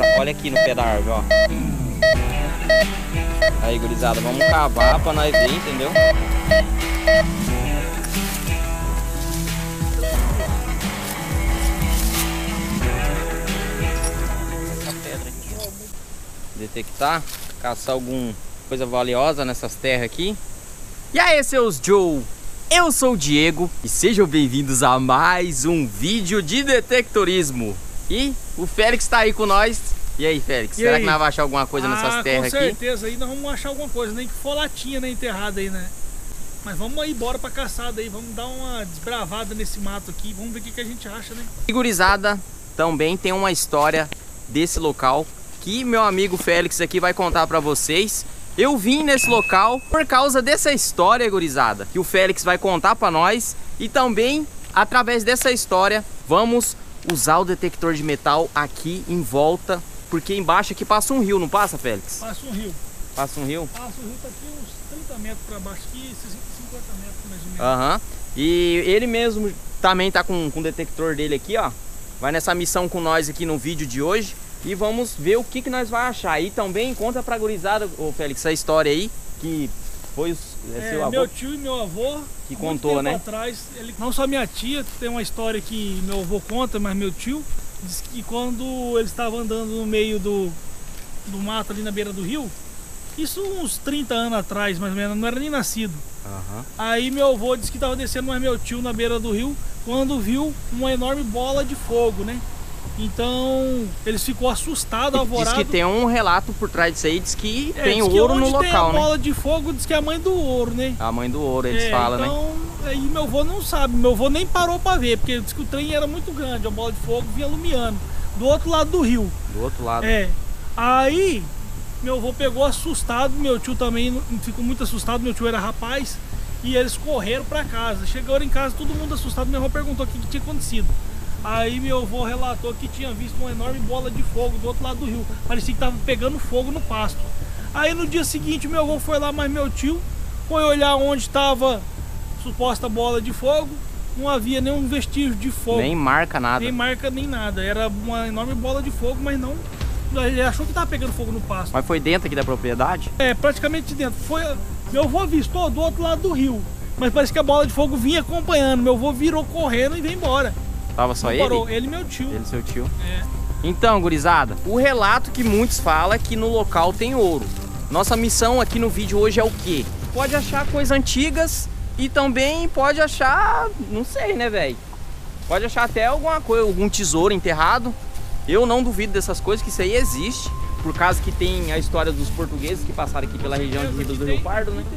olha aqui no pé da árvore, ó. Aí, gurizada, vamos cavar pra nós ver, entendeu? Essa pedra aqui, ó. Detectar, caçar alguma coisa valiosa nessas terras aqui. E aí, seus Joe? Eu sou o Diego e sejam bem-vindos a mais um vídeo de detectorismo. E o Félix tá aí com nós. E aí, Félix, será que nós vamos achar alguma coisa nessas terras aqui? Com certeza, aí nós vamos achar alguma coisa, nem que for latinha, né, enterrada aí, né? Mas vamos aí, bora pra caçada aí, vamos dar uma desbravada nesse mato aqui, vamos ver o que a gente acha, né? E gurizada, também tem uma história desse local que meu amigo Félix aqui vai contar pra vocês. Eu vim nesse local por causa dessa história, gurizada, que o Félix vai contar pra nós. E também, através dessa história, vamos usar o detector de metal aqui em volta. Porque embaixo aqui passa um rio, não passa, Félix? Passa um rio. Passa um rio? Passa o rio, tá aqui uns 30 metros pra baixo, aqui 50 metros mais ou menos. Aham. E ele mesmo também tá com o detector dele aqui, ó. Vai nessa missão com nós aqui no vídeo de hoje. E vamos ver o que nós vamos achar. E também conta pra gurizada, ô Félix, essa história aí, que foi seu avô. Meu tio e meu avô, que contou, né? Atrás, não só minha tia, tem uma história que meu avô conta, mas meu tio disse que quando ele estava andando no meio do mato ali na beira do rio, isso uns 30 anos atrás, mais ou menos, não era nem nascido. Uhum. Aí meu avô disse que estava descendo, mas meu tio na beira do rio, quando viu uma enorme bola de fogo, né? Então eles ficou assustado, alvorado. Diz que tem um relato por trás disso aí, diz que tem ouro no local, tem a né? bola de fogo, diz que é a mãe do ouro, né? A mãe do ouro, eles falam, então, né? Aí meu avô não sabe, meu avô nem parou pra ver, porque disse que o trem era muito grande, a bola de fogo vinha alumiando, do outro lado do rio. Do outro lado. Aí meu avô pegou assustado, meu tio também ficou muito assustado, meu tio era rapaz, e eles correram pra casa. Chegaram em casa, todo mundo assustado, meu avô perguntou o que tinha acontecido. Aí meu avô relatou que tinha visto uma enorme bola de fogo do outro lado do rio. Parecia que estava pegando fogo no pasto. Aí no dia seguinte meu avô foi lá, mas meu tio foi olhar onde estava suposta bola de fogo. Não havia nenhum vestígio de fogo. Nem marca nada. Nem marca, nem nada. Era uma enorme bola de fogo, mas não... Ele achou que estava pegando fogo no pasto. Mas foi dentro aqui da propriedade? Praticamente dentro. Meu avô avistou do outro lado do rio. Mas parece que a bola de fogo vinha acompanhando. Meu avô virou correndo e veio embora. Tava só ele? Parou. Ele e meu tio. Ele e seu tio. Então, gurizada, o relato que muitos falam é que no local tem ouro. Nossa missão aqui no vídeo hoje é o quê? Pode achar coisas antigas e também pode achar, não sei, né, velho? Pode achar até alguma coisa, algum tesouro enterrado. Eu não duvido dessas coisas, que isso aí existe. Por causa que tem a história dos portugueses que passaram aqui pela região de Ribas do Rio Pardo, né?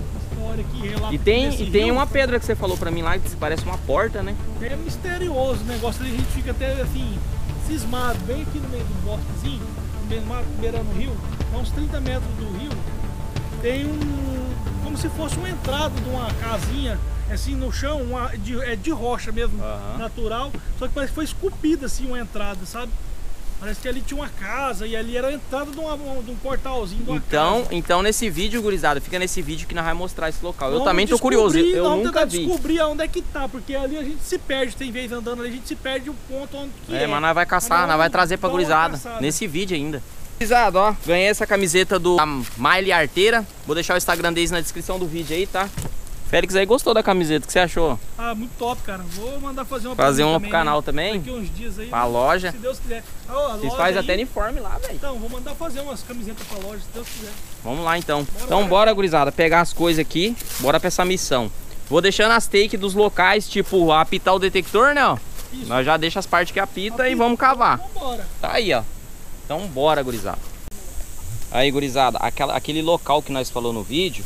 E tem uma pedra que você falou pra mim lá, que parece uma porta, né? É misterioso o negócio ali, a gente fica até assim, cismado, bem aqui no meio do bosquezinho, no meio do mato, beirando o rio, a uns 30 metros do rio, tem como se fosse uma entrada de uma casinha, assim, no chão, de rocha mesmo, natural, só que parece que foi esculpida assim uma entrada, sabe? Parece que ali tinha uma casa e ali era a entrada de um portalzinho de uma casa. Então nesse vídeo, gurizada, fica nesse vídeo que nós vamos mostrar esse local. Eu também tô curioso, eu nunca vi. Descobrir onde é que tá, porque ali a gente se perde, tem vez andando ali, a gente se perde o ponto onde que é. Mas nós vai caçar, nós vai trazer pra gurizada, nesse vídeo ainda. Gurizada, ó, ganhei essa camiseta da Miley Arteira. Vou deixar o Instagram deles na descrição do vídeo aí, tá? Félix aí gostou da camiseta, o que você achou? Ah, muito top, cara. Vou mandar fazer uma pro canal também. Daqui uns dias aí. Pra loja. Se Deus quiser. Vocês fazem até uniforme lá, velho. Então, vou mandar fazer umas camisetas pra loja, se Deus quiser. Vamos lá, então. Bora, gurizada, pegar as coisas aqui. Bora pra essa missão. Vou deixando as takes dos locais, tipo, apitar o detector, né, ó. Isso. Nós já deixa as partes que apita e vamos cavar. Vambora. Tá aí, ó. Então, bora, gurizada. Aí, gurizada, aquele local que nós falou no vídeo,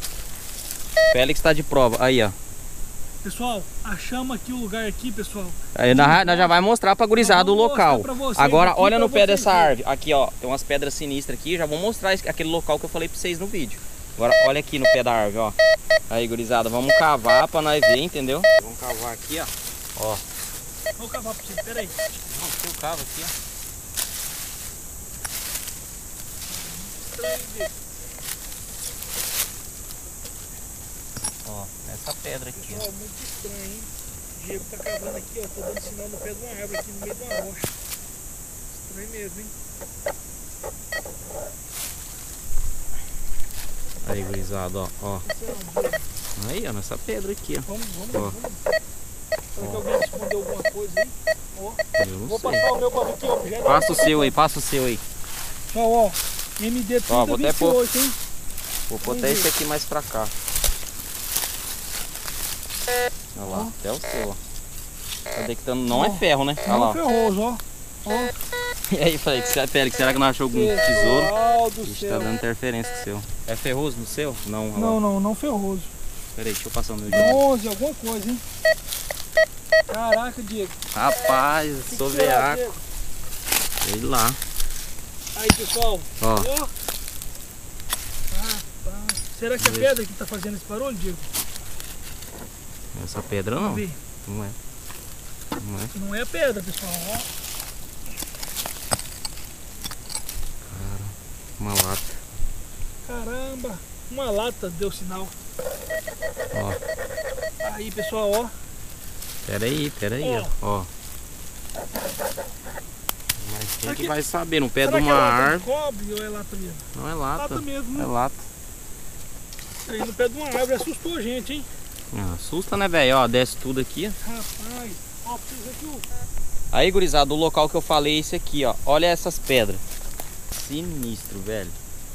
Félix tá de prova, aí ó. Pessoal, achamos aqui o lugar aqui, pessoal. Aí nós já vai mostrar pra gurizada o local. Agora olha no pé dessa árvore. Aqui ó, tem umas pedras sinistras aqui. Já vou mostrar aquele local que eu falei pra vocês no vídeo. Agora olha aqui no pé da árvore, ó. Aí, gurizada, vamos cavar pra nós ver, entendeu? Vamos cavar aqui, ó. Vamos cavar pra você, peraí. Não, aqui eu cavo aqui, ó. Ó, essa pedra aqui, ó. Pessoal, muito estranho, hein? O Diego tá cavando aqui, ó. Tô dando sinal no pé de uma árvore aqui no meio de uma rocha. vem mesmo, hein? Aí, gurizada, ó. Aí, ó, nessa pedra aqui, ó. Vamos. Ó. Será que alguém escondeu alguma coisa aí? Ó. Eu não Vou sei. passar o meu pra ver que objeto. Passa o seu aí. Ó, MD Ó, vou até pôr. 3028, hein? Vou botar esse aqui mais pra cá. Olha lá, até o seu, ó. Tá detectando, não é ferro, né? Olha Não lá. ferroso, ó. E aí, falei, será que não achou algum tesouro? Pessoal do Ixi, tá céu. dando interferência com o seu. É ferroso no seu? Não, olha lá. Não ferroso. Peraí, deixa eu passar o meu dedo. 11, alguma coisa, hein? Caraca, Diego. Rapaz, Que sou será, veaco. Diego? Sei lá. Aí, pessoal. Ó. Rapaz. Será que é a pedra que tá fazendo esse barulho, Diego? Essa pedra não. Vamos ver. Não é. Não é. Não é a pedra, pessoal. Ó. Uma lata. Caramba. Uma lata deu sinal. Ó. Aí, pessoal, ó. Peraí, ó. Mas quem Aqui. que vai saber? No pé de Será que é uma lata de árvore. cobre ou é lata mesmo? Não é lata. Lata mesmo, né? É lata. Aí no pé de uma árvore assustou a gente, hein? Ah, assusta, né, velho? Ó, desce tudo aqui. Rapaz. Ó, precisa aqui o... Aí, gurizada, o local que eu falei é esse aqui, ó. Olha essas pedras. Sinistro, velho.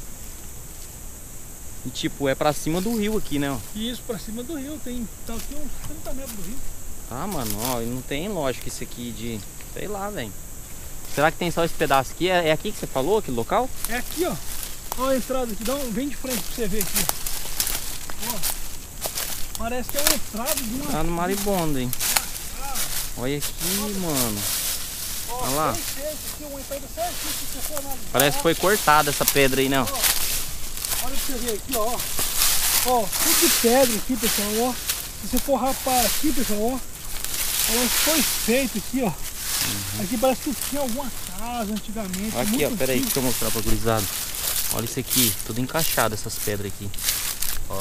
E tipo, é pra cima do rio aqui, né, ó. Isso, pra cima do rio. Tá aqui uns 30 metros do rio. Ah, mano, ó, e não tem lógica isso aqui de... Sei lá, velho. Será que tem só esse pedaço aqui? É aqui que você falou, aquele local? É aqui, ó. Ó a entrada aqui. Vem de frente pra você ver aqui. Ó. Parece que é uma entrada de uma... Tá no maribondo, hein. Olha aqui, mano. Ó, Olha lá. aqui é uma entrada certinha, se você for analisar. Parece que foi cortada essa pedra aí, não. Olha pra você ver aqui, ó. Ó, tudo de pedra aqui, pessoal, ó. Se você for rapar aqui, pessoal, ó. Olha, foi feito aqui, ó. Aqui parece que tinha alguma casa antigamente. Aqui, muito ó, peraí, antigo. deixa eu mostrar pra gurizada. Olha isso aqui, tudo encaixado, essas pedras aqui. Ó.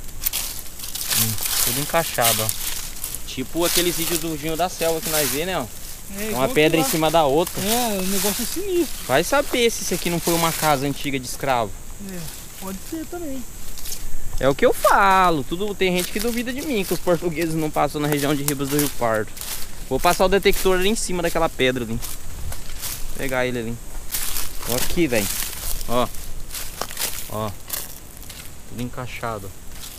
Tudo encaixado, ó. Tipo aqueles vídeos do Dinho da Selva que nós vê, né, ó. É, Uma igual pedra em aqui lá. cima da outra. É, o negócio é sinistro. Vai saber se isso aqui não foi uma casa antiga de escravo. É, pode ser também. É o que eu falo. Tem gente que duvida de mim que os portugueses não passam na região de Ribas do Rio Pardo. Vou passar o detector ali em cima daquela pedra ali. Vou pegar ele ali. Ó aqui, velho. Ó. Ó. Tudo encaixado.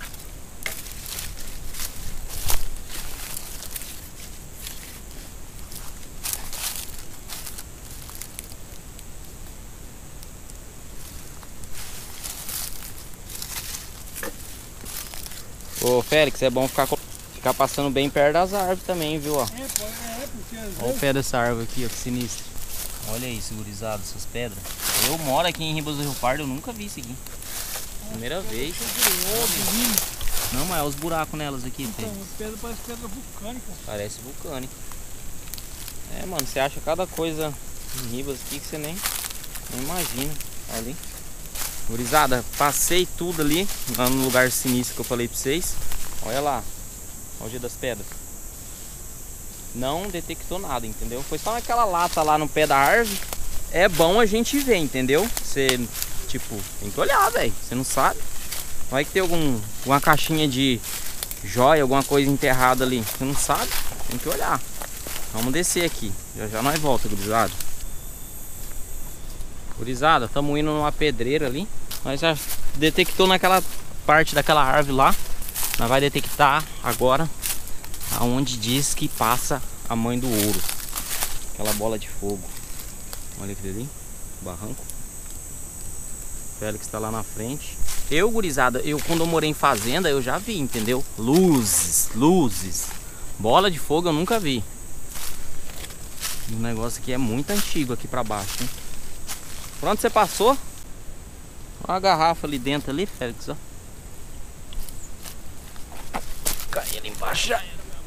Ô, Félix, é bom ficar passando bem perto das árvores também, viu, ó. Porque às Olha o pé dessa árvore aqui, ó, que sinistro. Olha aí, segurizado, essas pedras. Eu moro aqui em Ribas do Rio Pardo, eu nunca vi isso aqui. Primeira vez. Não, mas é os buracos nelas aqui, Então, tem. a pedra parece pedra vulcânica. Parece vulcânico. É, mano, você acha cada coisa em Ribas aqui que você nem imagina. Olha ali. Gurizada, passei tudo ali, lá no lugar sinistro que eu falei pra vocês. Olha lá, olha o dia das pedras. Não detectou nada, entendeu? Foi só naquela lata lá no pé da árvore. É bom a gente ver, entendeu? Você, tipo, tem que olhar, velho. Você não sabe. Vai que tem alguma caixinha de joia, alguma coisa enterrada ali. Você não sabe, tem que olhar. Vamos descer aqui. Já já nós volta, gurizada. Gurizada, estamos indo numa pedreira ali. Nós já detectou naquela parte daquela árvore lá. Nós vai detectar agora aonde diz que passa a mãe do ouro. Aquela bola de fogo. Olha aquele ali, barranco. O Félix está lá na frente. Eu, gurizada, quando eu morei em fazenda, eu já vi, entendeu? Luzes. Bola de fogo eu nunca vi. O negócio aqui é muito antigo aqui pra baixo, hein? Por onde você passou? Olha a garrafa ali dentro ali, Félix, ó. Cai ali embaixo já.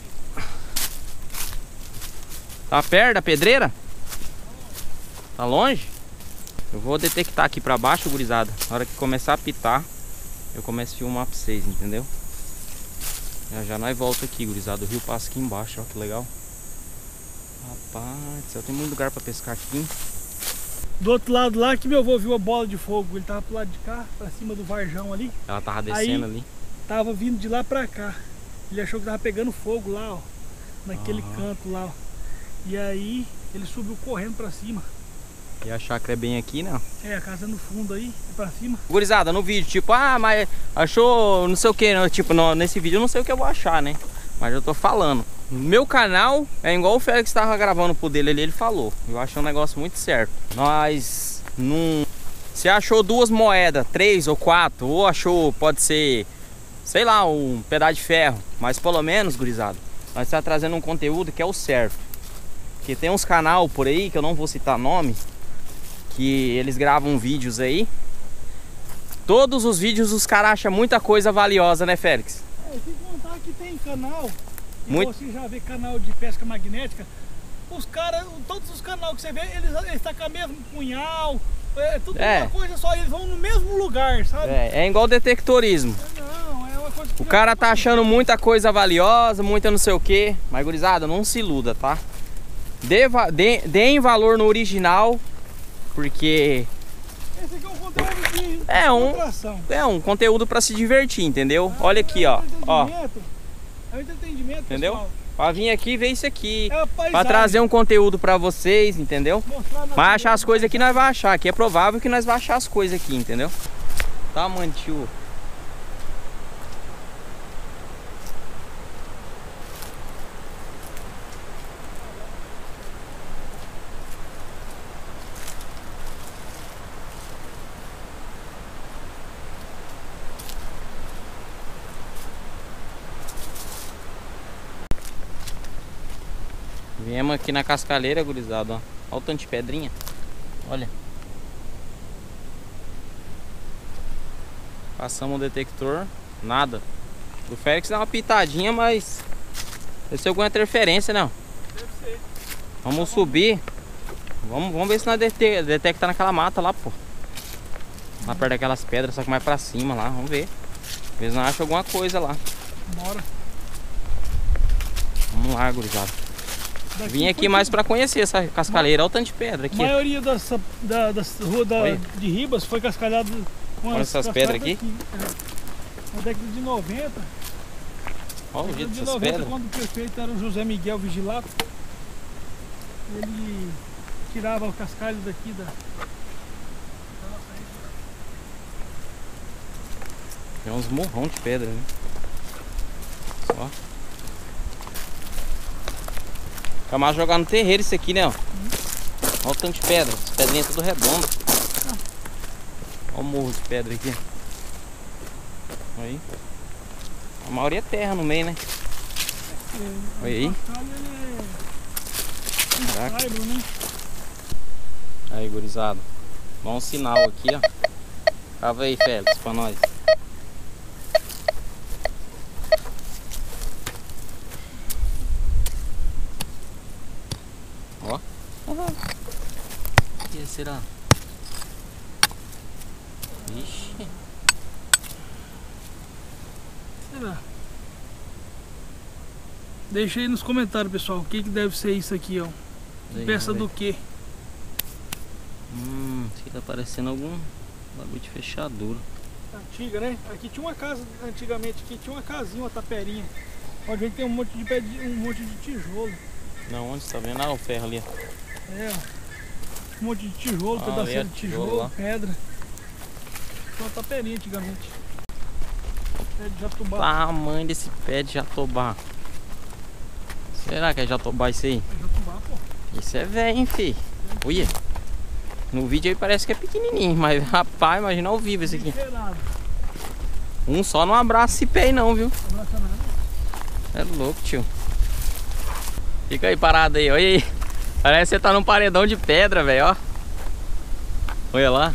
Tá perto da pedreira? Tá longe? Eu vou detectar aqui pra baixo, gurizada. Na hora que começar a pitar, eu começo a filmar pra vocês, entendeu? Já nós volta aqui, gurizada. O rio passa aqui embaixo, ó, que legal. Rapaz, tem muito lugar pra pescar aqui, hein? Do outro lado lá que meu avô viu a bola de fogo. Ele tava pro lado de cá, pra cima do varjão ali. Ela tava descendo ali. Tava vindo de lá pra cá. Ele achou que tava pegando fogo lá, ó. Naquele canto lá, ó. E aí ele subiu correndo pra cima. E a chácara é bem aqui, né? É, a casa no fundo aí, é pra cima. Gurizada, no vídeo, tipo, ah, mas achou não sei o que, tipo, nesse vídeo eu não sei o que eu vou achar, né? Mas eu tô falando. Meu canal é igual o Félix tava gravando pro dele ali, ele falou. Eu achei um negócio muito certo. Nós não... Você achou 2 moedas, 3 ou 4, ou achou, pode ser, sei lá, um pedaço de ferro. Mas pelo menos, gurizada, nós tá trazendo um conteúdo que é o certo. Porque tem uns canal por aí, que eu não vou citar nome, que eles gravam vídeos aí. Todos os vídeos os caras acham muita coisa valiosa, né, Félix? É, sem contar que tem canal, e Muito... você já vê canal de pesca magnética, os caras, todos os canais que você vê, eles tá com a mesma punhal, tudo uma coisa só, eles vão no mesmo lugar, sabe? É igual detectorismo. Não, é uma coisa que o cara tá achando muita coisa valiosa, muita não sei o que, mas gurizada, não se iluda, tá? Deem valor no original, porque... Esse aqui é um conteúdo de é um conteúdo pra se divertir, entendeu? Olha aqui, ó. É um entretenimento, entendeu? Pessoal. Pra vir aqui, ver isso aqui. Pra trazer um conteúdo pra vocês, entendeu? Mas achar as coisas aqui nós vamos achar. Aqui é provável que nós vamos achar as coisas aqui, entendeu? Tá, mantiu. Viemos aqui na cascaleira, gurizada, ó. Olha o tanto de pedrinha. Olha. Passamos o detector. Nada. O Félix dá uma pitadinha, mas... deve ser alguma interferência, não? Deve ser. Vamos subir. Vamos ver se nós detecta naquela mata lá, pô. Lá perto daquelas pedras, só que mais pra cima lá. Vamos ver. Às vezes nós achamos alguma coisa lá. Bora. Vamos lá, gurizada. Vim aqui mais pra conhecer essa cascaleira. Olha o tanto de pedra aqui. A maioria das ruas de Ribas foi cascalhada com essas pedras aqui. Na década de 90. Olha o jeito de dessas 90, pedras. quando o prefeito era o José Miguel Vigilato, ele tirava o cascalho daqui da nossa região. Tem uns morrão de pedra, né? Só. Fica mais jogar no terreiro isso aqui, né? Ó. Olha o tanto de pedra. As pedrinhas tudo redondas. Olha o morro de pedra aqui. Aí. A maioria é terra no meio, né? Olha aí. Caraca. Aí, gurizada. Dá um sinal aqui, ó. Cava aí, Félix, pra nós. Ó. O que será? Ixi. Será? Deixa aí nos comentários, pessoal, o que deve ser isso aqui, ó. Peça do que? Isso tá parecendo algum bagulho de fechadura. Antiga, né? Aqui tinha uma casa, antigamente aqui tinha uma casinha, uma taperinha. Pode ver que tem um monte de tijolo. Não, onde você tá vendo? Ah, o ferro ali. É, um monte de tijolo, pedacinho de tijolo, pedra. Tinha uma taperinha antigamente. Pé de jatobá. Tamanho desse pé de jatobá. Será que é jatobá isso aí? É jatobá, pô. Isso é velho, hein, fi? Olha. No vídeo aí parece que é pequenininho, mas rapaz, imagina ao vivo esse aqui. Um só não abraça esse pé aí não, viu? Não abraça nada. É louco, tio. Fica aí parado aí, olha aí. Parece que você tá num paredão de pedra, velho, ó. Olha lá.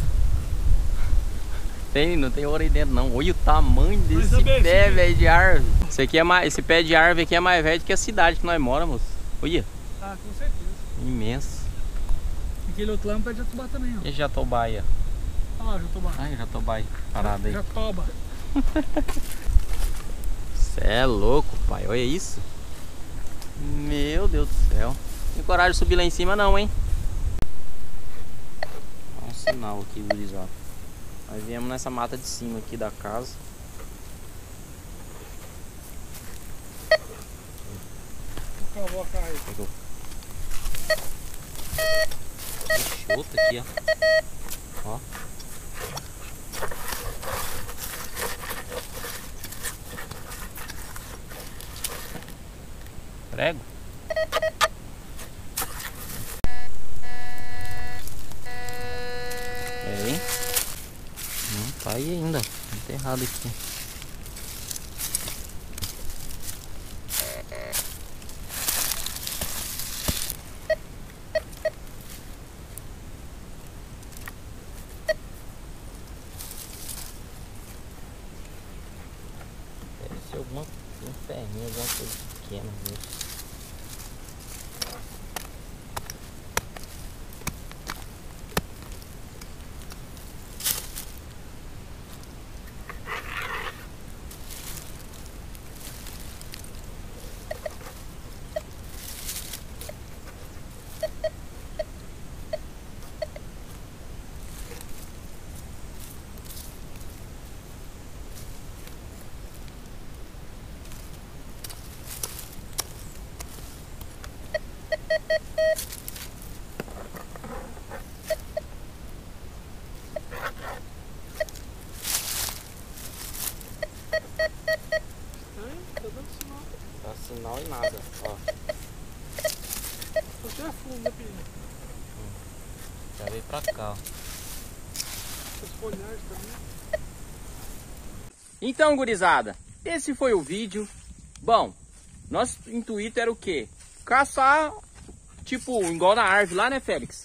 Não tem ouro aí dentro não. Olha o tamanho desse pé, velho, de árvore. Esse pé de árvore aqui é mais velho do que a cidade que nós moramos. Olha. Ah, com certeza. Imenso. Aquele outro lá é um pé de jatobá também, ó. E jatobá aí, ó. Olha lá, jatobá. Ai, jatobá aí, parado aí. Jatoba. Cê é louco, pai. Olha isso. Meu Deus do céu. Não tem coragem de subir lá em cima não, hein? sinal aqui, gurizada. Nós viemos nessa mata de cima aqui da casa. Vou cavocar aí. Pegou. Outra aqui, ó. Prego. Peraí. Não tá aí ainda. Enterrado aqui. Deve ser alguma ferrinha, alguma coisa pequena mesmo. Dá sinal e nada, ó. Você é fundo, né, Pedro? Já veio pra cá, ó. As folhagens também. Então, gurizada, esse foi o vídeo. Bom, nosso intuito era o quê? Caçar, tipo, igual na árvore lá, né, Félix?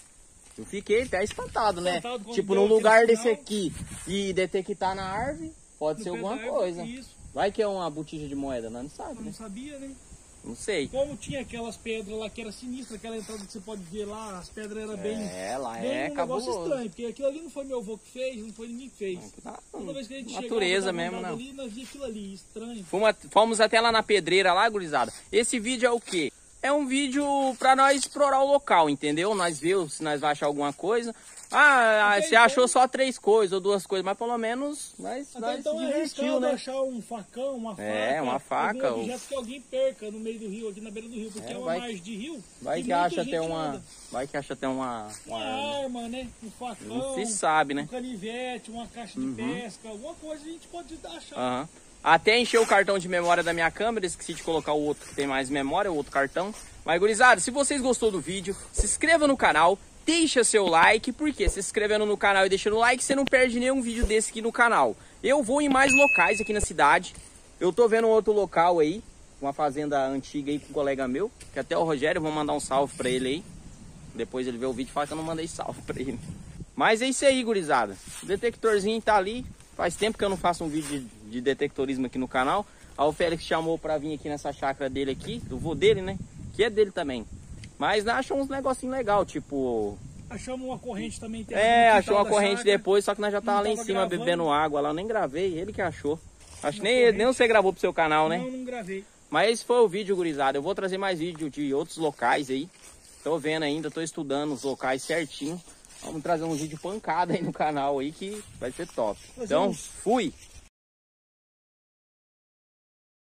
Eu fiquei até espantado, né? Tipo, num lugar desse aqui e detectar na árvore, pode ser alguma coisa. Vai que é uma botija de moeda, nós não sabe, Eu né? não sabia, né? Não sei. Como tinha aquelas pedras lá que era sinistra, aquela entrada que você pode ver lá, as pedras eram bem... É, lá bem é um cabuloso. negócio estranho, porque aquilo ali não foi meu avô que fez, não foi ninguém que fez. Toda vez que a gente Natureza chegava, mesmo, não. ali, nós via aquilo ali, estranho. Fomos até lá na pedreira lá, gurizada. Esse vídeo é o quê? É um vídeo pra nós explorar o local, entendeu? Nós ver se nós vamos achar alguma coisa. Você achou só 3 coisas ou 2 coisas, mas pelo menos nós Então se é divertiu, arriscado né? achar um facão, uma faca. É, uma faca. Algum objeto que alguém perca no meio do rio, aqui na beira do rio, porque é uma margem de rio. Vai que acha até uma... Vai que acha até uma arma, né? Um facão. Não se sabe, né? Um canivete, uma caixa de pesca, alguma coisa a gente pode achar. Uhum. Até encher o cartão de memória da minha câmera, esqueci de colocar o outro que tem mais memória, o outro cartão. Mas, gurizada, se vocês gostou do vídeo, se inscreva no canal, deixa seu like, porque se inscrevendo no canal e deixando o like, você não perde nenhum vídeo desse aqui no canal. Eu vou em mais locais aqui na cidade. Eu tô vendo um outro local aí, uma fazenda antiga aí com um colega meu, que até o Rogério, vou mandar um salve pra ele aí. Depois ele vê o vídeo e fala que eu não mandei salve pra ele. Mas é isso aí, gurizada. O detectorzinho tá ali. Faz tempo que eu não faço um vídeo de detectorismo aqui no canal. Aí o Félix chamou pra vir aqui nessa chácara dele aqui, do vô dele, né? Que é dele também. Mas achou uns negocinhos legais, tipo... Achamos uma corrente também. Achou uma corrente depois, só que nós já tava lá em cima bebendo água lá. Eu nem gravei, ele que achou. Acho que nem você gravou pro seu canal, né? Não gravei. Mas esse foi o vídeo, gurizada. Eu vou trazer mais vídeo de outros locais aí. Tô vendo ainda, tô estudando os locais certinho. Vamos trazer um vídeo pancada aí no canal aí que vai ser top. Então, fui!